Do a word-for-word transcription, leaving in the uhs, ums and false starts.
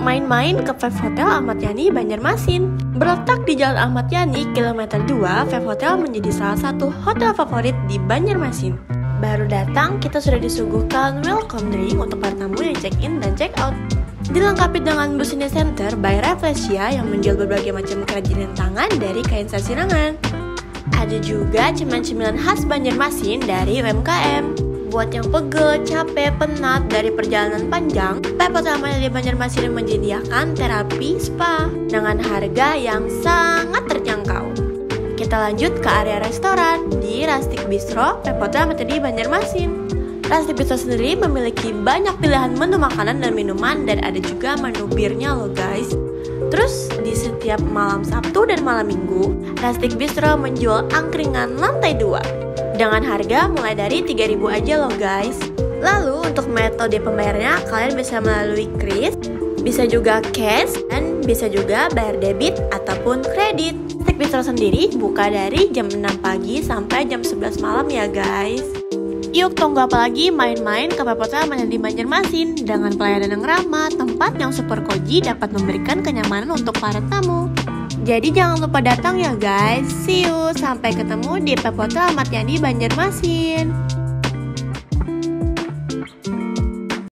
main-main ke Five Hotel Ahmad Yani Banjarmasin. Berletak di Jalan Ahmad Yani, kilometer dua, Five Hotel menjadi salah satu hotel favorit di Banjarmasin. Baru datang, kita sudah disuguhkan welcome drink untuk para tamu yang check-in dan check-out. Dilengkapi dengan Busini Center by Rafflesia yang menjual berbagai macam kerajinan tangan dari kain sasirangan. Ada juga cemilan-cemilan khas Banjarmasin dari U M K M. Buat yang pegel, capek, penat dari perjalanan panjang, Five Hotel Ahmad Yani Banjarmasin menyediakan terapi spa dengan harga yang sangat terjangkau. Kita lanjut ke area restoran di Rustic Bistro Five Hotel Ahmad Yani Banjarmasin. Rustic Bistro sendiri memiliki banyak pilihan menu makanan dan minuman, dan ada juga menu birnya loh guys. Terus di setiap malam Sabtu dan malam Minggu, Rustic Bistro menjual angkringan lantai dua dengan harga mulai dari tiga ribu aja loh guys. Lalu untuk metode pembayarannya, kalian bisa melalui kris, bisa juga cash, dan bisa juga bayar debit ataupun kredit. Rustic Bistro sendiri buka dari jam enam pagi sampai jam sebelas malam ya guys. Yuk, tunggu apa lagi, main-main ke Five Hotel Ahmad Yani Banjarmasin. Dengan pelayanan yang ramah, tempat yang super cozy dapat memberikan kenyamanan untuk para tamu. Jadi jangan lupa datang ya guys. See you, sampai ketemu di Five Hotel Ahmad Yani Banjarmasin.